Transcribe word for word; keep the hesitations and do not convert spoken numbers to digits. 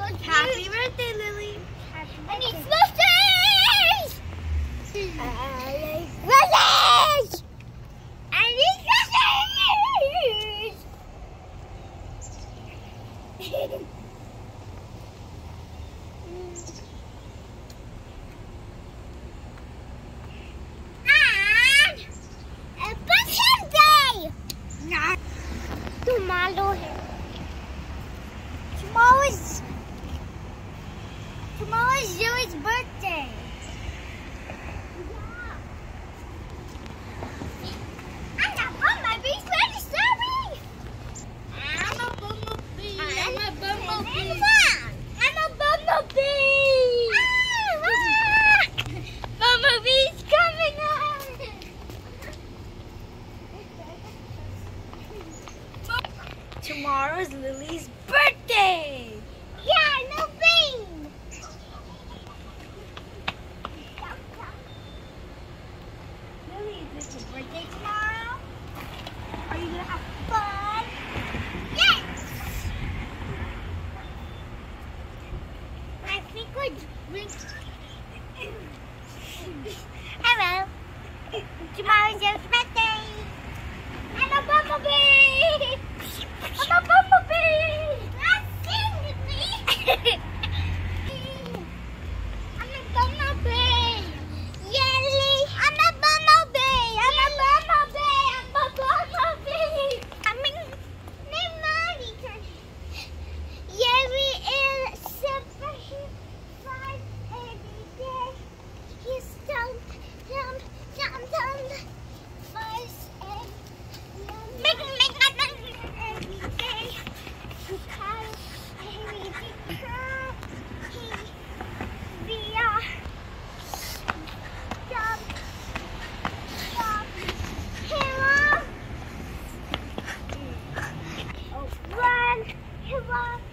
Happy birthday, Lily. And it's Roses! Roses! And it's Roses! And a birthday! Tomorrow. Tomorrow is Tomorrow is Zoe's birthday. Yeah. I'm a bumblebee. Ready, sorry. I'm a bumblebee. I'm a bumblebee. I'm a bumblebee. Ah, Bumblebee's coming on. Tomorrow is Lily's birthday. Yeah, no bean. Lily, is it your birthday tomorrow? Are you gonna have fun? Yes. I think we're drink. Hello. Tomorrow's your birthday. I'm a bumblebee. I'm a bumblebee. Let's sing with me. I'm a bumblebee. Yelly. I'm a bumblebee. I'm a bumblebee. I'm a bumblebee. I'm in Nemani. Yelly is super fun every day. He's done, done, done, done. First and make, make, make, make every day. Because every because he, we are jump, jump, hero. Oh, run, hero.